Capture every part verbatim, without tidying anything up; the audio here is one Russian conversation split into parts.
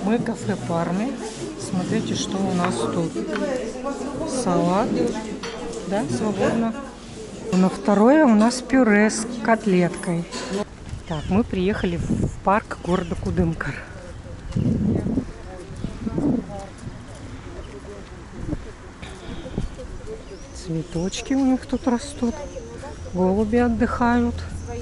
Мы в кафе Парме. Смотрите, что у нас тут. Салат. Да, свободно. На второе у нас пюре с котлеткой. Так, мы приехали в парк города Кудымкар. Цветочки у них тут растут. Голуби отдыхают.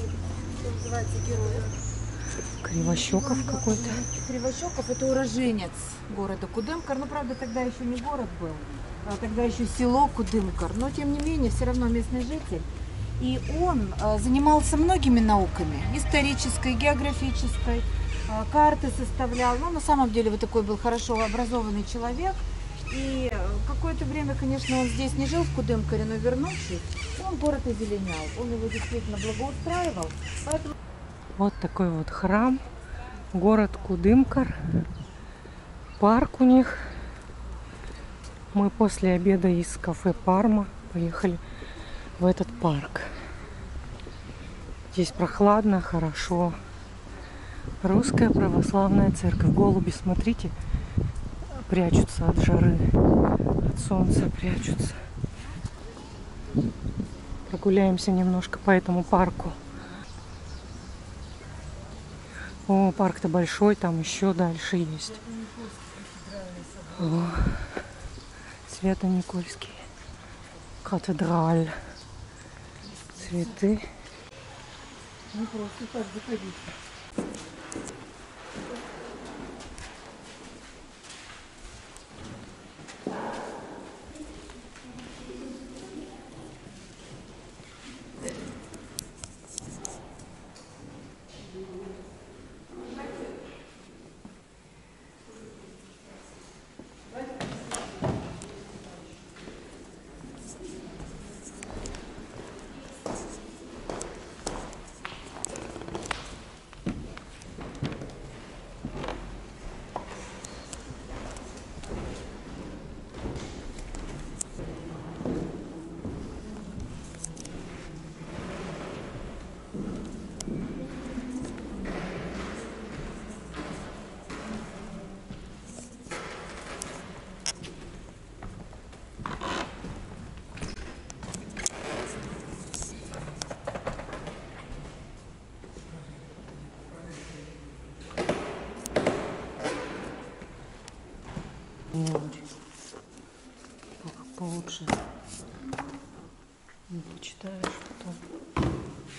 Кривощеков какой-то. Кривощеков — это уроженец города Кудымкар. Ну, правда, тогда еще не город был, а тогда еще село Кудымкар. Но, тем не менее, все равно местный житель. И он а, занимался многими науками. Исторической, географической, а, карты составлял. Ну, на самом деле, вот такой был хорошо образованный человек. И какое-то время, конечно, он здесь не жил, в Кудымкаре, но вернувшись, он город озеленял. Он его действительно благоустраивал. Поэтому... Вот такой вот храм, город Кудымкар, парк у них. Мы после обеда из кафе Парма поехали в этот парк. Здесь прохладно, хорошо. Русская православная церковь. Голуби, смотрите, прячутся от жары, от солнца прячутся. Прогуляемся немножко по этому парку. О, парк-то большой, там еще дальше есть. О, Свято-Никольский кафедраль. Цветы. Не просто так заходить. Получше. Почитаешь потом.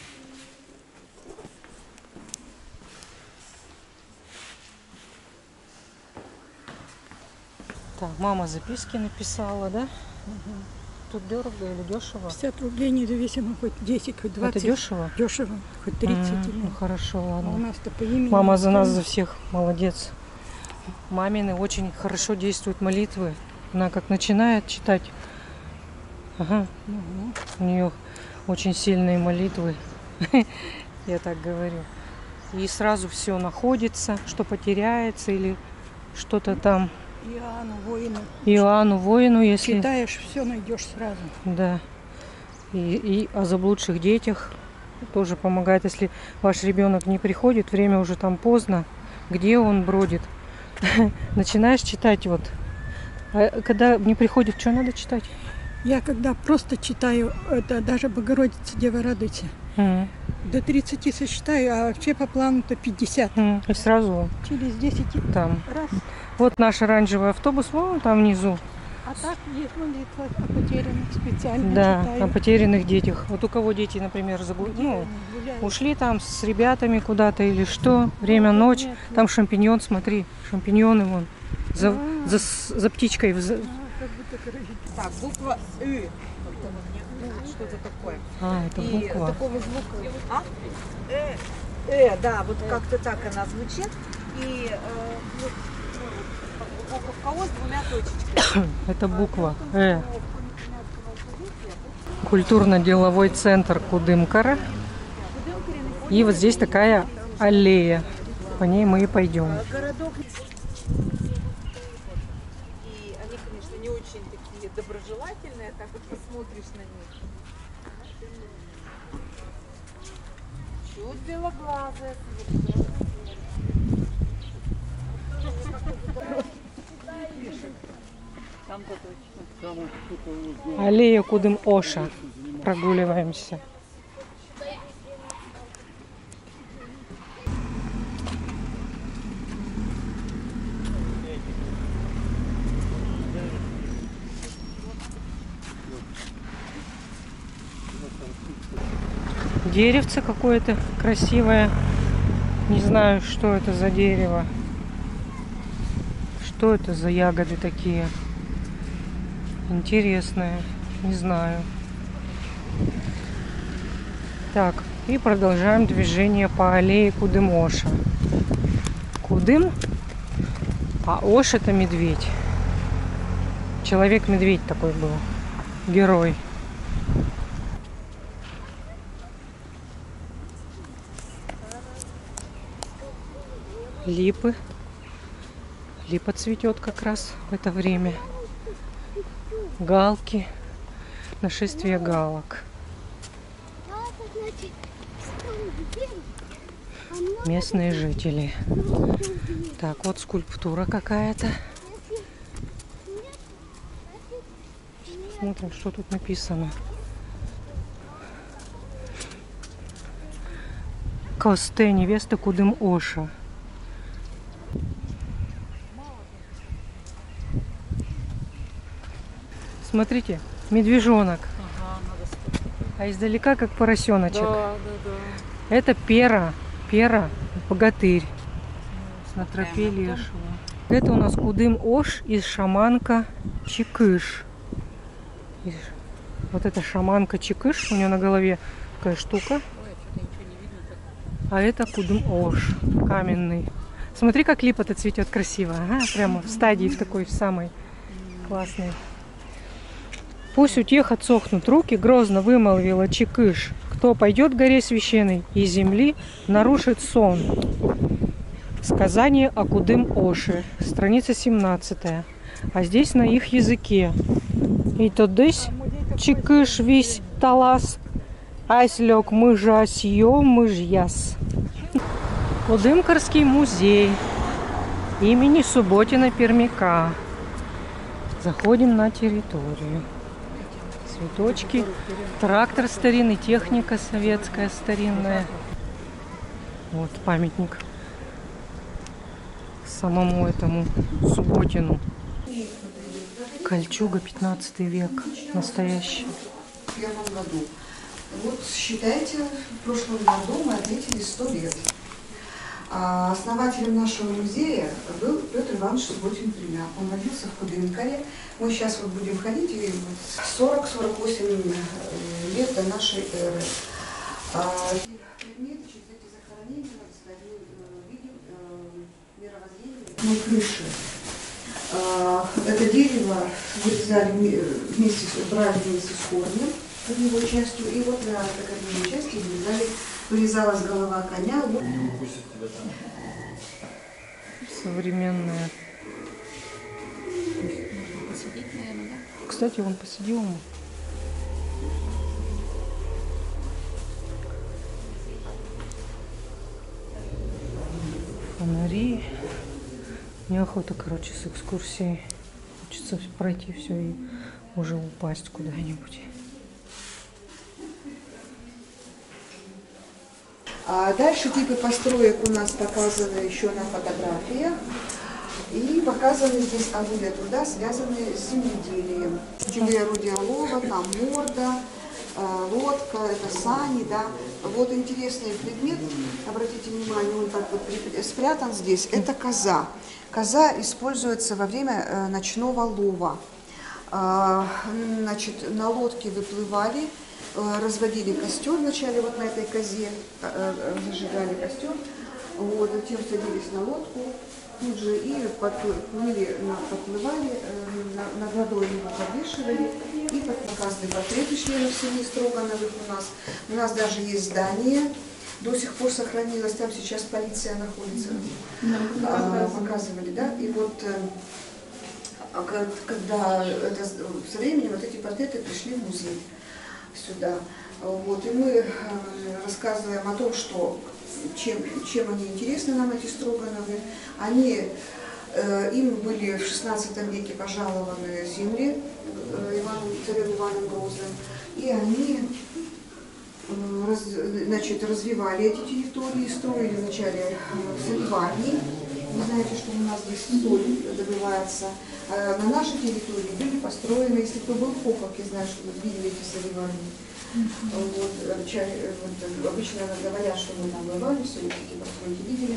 Так, мама записки написала, да? Угу. Тут дорого или дешево? пятьдесят рублей независимо, хоть десять, хоть двадцать. Это дешево? Дешево, хоть тридцать. Mm, ну хорошо, ладно. А у нас-то по имени. Мама за нас, за всех, молодец. Мамины очень хорошо действуют молитвы. Она как начинает читать, ага, угу. У нее очень сильные молитвы, я так говорю. И сразу все находится, что потеряется или что-то там. Иоанну воину. Иоанну воину, если... Читаешь, все найдешь сразу. Да. И, и о заблудших детях тоже помогает, если ваш ребенок не приходит, время уже там поздно, где он бродит. Начинаешь читать вот. А когда не приходит, что надо читать? Я когда просто читаю, это даже Богородица, Дева радуйся. Mm. До тридцати сосчитаю, а вообще по плану-то пятьдесят. Mm. И сразу через десять там. Раз. Вот наш оранжевый автобус, вон там внизу. А так есть молитва о потерянных специально да, читаю. О потерянных детях. Вот у кого дети, например, загу... ну, ушли там с ребятами куда-то или что, время, ночь, нет, там нет. Шампиньон, смотри, шампиньоны вон, за, а за, за птичкой. А, так, буква Ы. Что это такое? А, это и буква. Такого звука. А? Э, э, да, вот э. как-то так она звучит. И э, вот, у кого с двумя точечками. Это буква Э. Культурно-деловой центр Кудымкара. И вот здесь такая аллея. По ней мы и пойдем. Городок. И они, конечно, не очень такие доброжелательные, так вот посмотришь на них. Чуть белоглазые. Аллея Кудым-Оша. Прогуливаемся. Деревце какое-то красивое. Не знаю, что это за дерево. Что это за ягоды такие? Интересные. Не знаю. Так, и продолжаем движение по аллее Кудым-Оша. Кудым, а Ош это медведь. Человек-медведь такой был. Герой. Липы. Липа цветет как раз в это время. Галки. Нашествие галок. Местные жители. Так, вот скульптура какая-то. Смотрим, что тут написано. Косте, невеста Кудым-Оша. Смотрите, медвежонок. Ага, надо... А издалека как поросеночек. Да, да, да. Это Пера. Пера, богатырь. На тропе лешего. Это у нас Кудым-Ош из шаманка Чикыш. И вот эта шаманка Чикыш, у нее на голове такая штука. А это Кудым-Ош, каменный. Смотри, как липа-то цветет красиво. Ага, прямо в стадии в такой в самой классной. Пусть у тех отсохнут руки, грозно вымолвила Чикыш. Кто пойдет к горе священной и земли, нарушит сон. Сказание о Кудым-Оше. Страница семнадцатая. А здесь на их языке. И то десь Чикыш весь талас, айслёк мыжа сьё мыжьяс. Кудымкарский музей имени Субботина Пермяка. Заходим на территорию. Цветочки, трактор старинный, техника советская старинная. Вот памятник самому этому Субботину. Кольчуга, пятнадцатый век, настоящий. В первом году. Вот считайте, в прошлом году мы отметили сто лет. А основателем нашего музея был Петр Иванович Субботин-Пермяк. Он родился в Кудымкаре. Мы сейчас вот будем ходить, и сорок-сорок восемь лет до нашей эры. А, предметы, эти захоронения, видим мировоззрение на крыше. А, это дерево вырезали вместе, брали вместе с корнем, его частью, и вот на этой части вырезали, вырезалась голова коня. Современная. Посидеть, наверное, да? Кстати, он посидел. Фонари. Неохота, короче, с экскурсией. Хочется пройти все и уже упасть куда-нибудь. А дальше типы построек у нас показаны еще на фотографиях. И показаны здесь орудия труда, связанные с земледелием. Четыре орудия лова, там морда, лодка, это сани, да. Вот интересный предмет, обратите внимание, он так вот спрятан здесь, это коза. Коза используется во время ночного лова. Значит, на лодке выплывали, разводили костер вначале вот на этой козе, зажигали костер, вот, затем садились на лодку, тут же и подплыли, подплывали, над водой его подвешивали, и показаны портреты членов семьи Строгановых у нас. У нас даже есть здание, до сих пор сохранилось, там сейчас полиция находится. А, показывали, да, и вот когда это, со временем вот эти портреты пришли в музей сюда. Вот, и мы рассказываем о том, что чем, чем они интересны нам, эти Строгановы. Они Э, Им были в шестнадцатом веке пожалованы земли э, Иваном, царем Иваном Грозным, и они э, раз, значит, развивали эти территории, строили вначале сыроварни. Вы знаете, что у нас здесь соль добывается. А на нашей территории были построены, если кто был в Хоховке, знаю, что вы видели эти сыроварни. Вот, вот, обычно говорят, что мы там бывали, все эти постройки видели.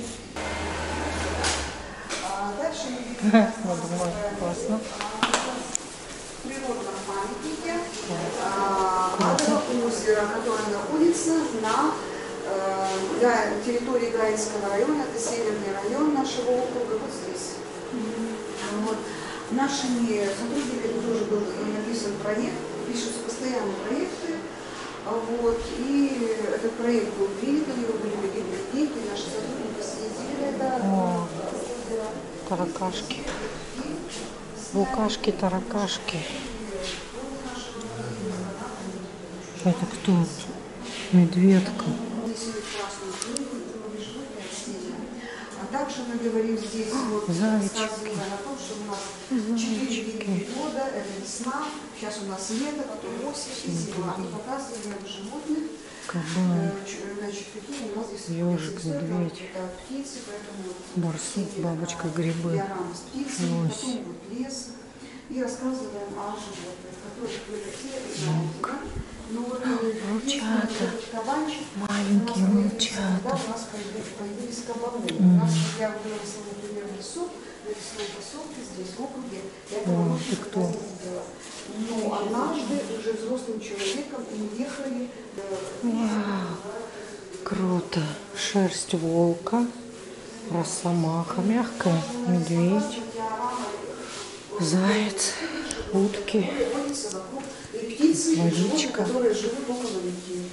А дальше мы видим классно. в природном памятнике Адово озеро, которое находится на э, территории Гаинского района, это северный район нашего округа, вот здесь. Вот. Нашими сотрудниками тоже был написан проект, пишутся постоянно проекты. Вот, и этот проект был принят, у него были выделены деньги, наши сотрудники съездили на это. Таракашки. Букашки, таракашки. Это кто? Медведка. А также мы говорим здесь вот, зайчики. о том, что у нас четыре вида года, это весна, сейчас у нас лето, потом осень и зима. И показываем животных. Кабан, Значит, какие у нас здесь ежик, медведь, птицы, поэтому барсук, бабочка, грибы, диорама с птицами, лось. потом вот лес. И рассказываем о животных, которые были все знаете, да? Ну, вот, волчата, кабанчик, маленькие когда волчата. у нас появились, появились кабаны. У нас, я выросла, например, в лесу, в лесной поселке, здесь, в округе, я этого О, ты кто? не видела. Но однажды уже взрослым человеком мы ехали. Вау, круто. Шерсть волка, росомаха мягкая, медведь, заяц, утки, Птицы, водичка. которые живут около реки,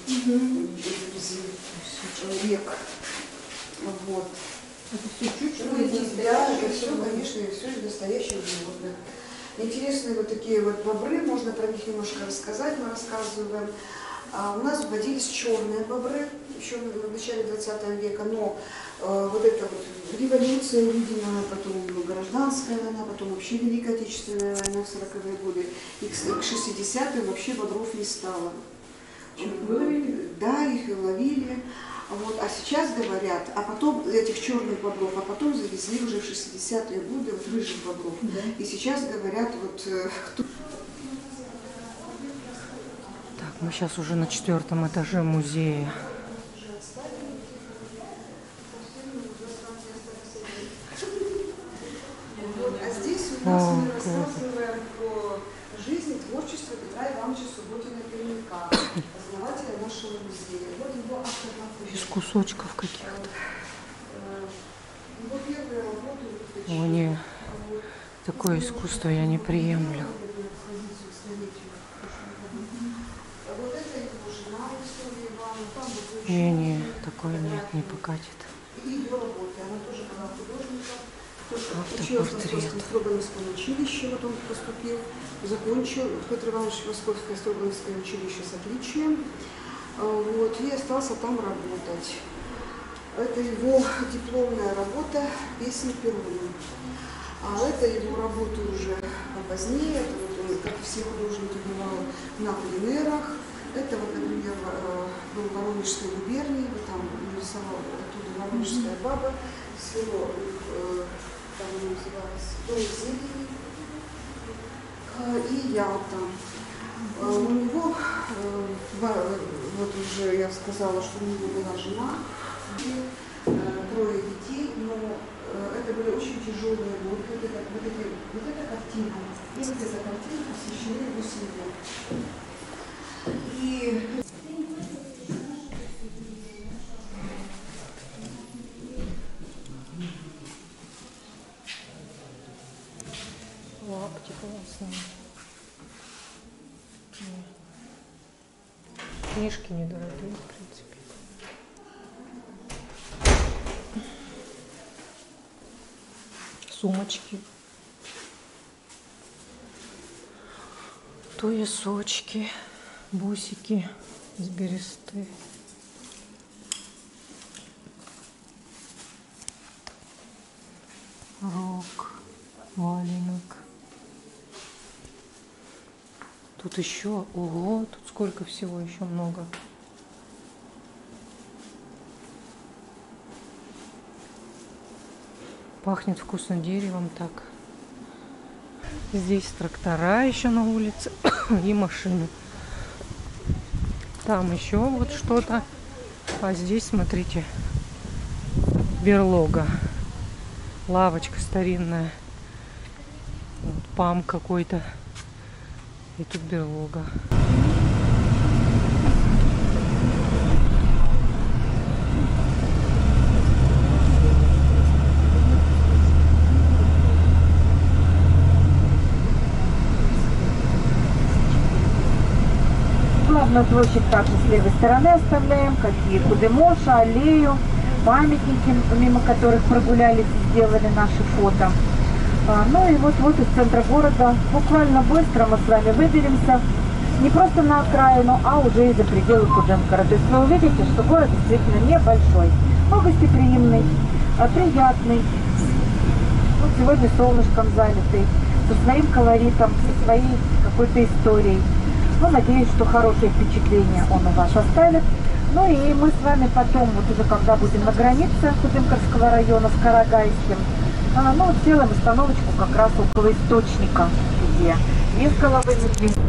рек. Вот. Это все чуть-чуть. Ну, и да, это все, конечно, все из настоящих животных. Интересные вот такие вот бобры, можно про них немножко рассказать, мы рассказываем. А у нас водились черные бобры еще в начале двадцатого века, но э, вот эта вот революция, видимо, потом гражданская война, потом вообще Великая Отечественная война в сороковые годы, и к шестидесятым вообще бобров не стало. Да, их и ловили. Вот, а сейчас говорят, а потом этих черных бобров, а потом завезли уже в шестидесятые годы вот рыжих бобров. Да. И сейчас говорят, вот кто... Так, мы сейчас уже на четвертом этаже музея. Вот, а здесь у нас О, мы круто. рассказываем про жизнь, творчество Петра Ивановича Субботина-Пермяка, основателя нашего музея. Вот его автографы. Из кусочков каких-то. Его первые работы. О, не. Такое искусство я не приемлю. Вот это его жена, История Ивановна. Там вот Не, не, такое нет, не покатит. и ее работы. Она тоже была художником. Автопортрет. Учился в Московском Строгановском училище, вот он поступил, закончил Петр Иванович Московское Строгановское училище с отличием, вот, и остался там работать. Это его дипломная работа «Песни Перуна». А это его работы уже позднее, это вот он, как и все художники, бывал на пленерах. Это вот, например, был в Воронежской губернии, вот там нарисовал оттуда воронежская баба, село, там оно называлось, Дом зелени, и Ялта. У него, вот уже я сказала, что у него была жена, трое детей, но это были очень тяжелые годы. Вот эта, вот эти, вот эта картина и вот эта картина посвящены его семье. И Лапти классные. Книжки недорогие, в принципе. Сумочки. Туесочки, бусики с бересты. Розы. носок, валенок. Тут еще, ого, тут сколько всего, еще много. Пахнет вкусно деревом так. Здесь трактора еще на улице и машины. Там еще вот что-то. А здесь, смотрите, берлога. Лавочка старинная. Вот, пам какой-то. И тут берлога. Главную площадь также с левой стороны оставляем, как и Кудемоша, аллею, памятники, мимо которых прогулялись и сделали наши фото. А, ну и вот-вот из центра города буквально быстро мы с вами выберемся не просто на окраину, а уже и за пределы Кудымкара. То есть вы увидите, что город действительно небольшой, но гостеприимный, а, приятный, вот сегодня солнышком залитый, со своим колоритом, со своей какой-то историей. Ну, надеюсь, что хорошее впечатление он у вас оставит. Ну и мы с вами потом, вот уже когда будем на границе Кудымкарского района с Карагайским, а, ну, сделаем остановочку как раз около источника, где из головы медведя.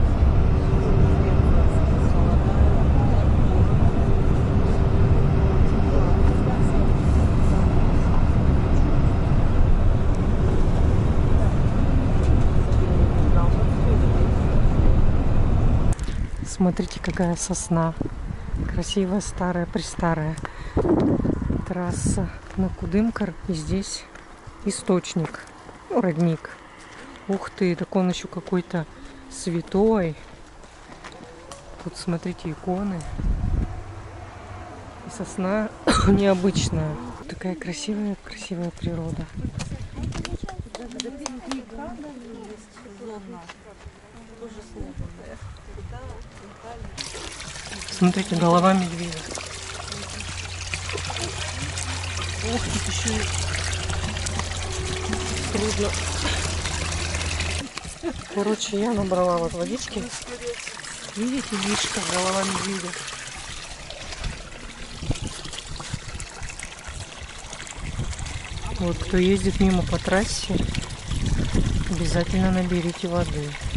Смотрите, какая сосна. Красивая, старая, престарая. Трасса на Кудымкар. И здесь источник. Ну, родник. Ух ты, так он еще какой-то святой. Тут, смотрите, иконы. И сосна необычная. Такая красивая, красивая природа. Смотрите, голова медведя. Ох, тут еще и трудно. Короче, я набрала вот водички. Видите, мишка, голова медведя. Вот, кто ездит мимо по трассе, обязательно наберите воды.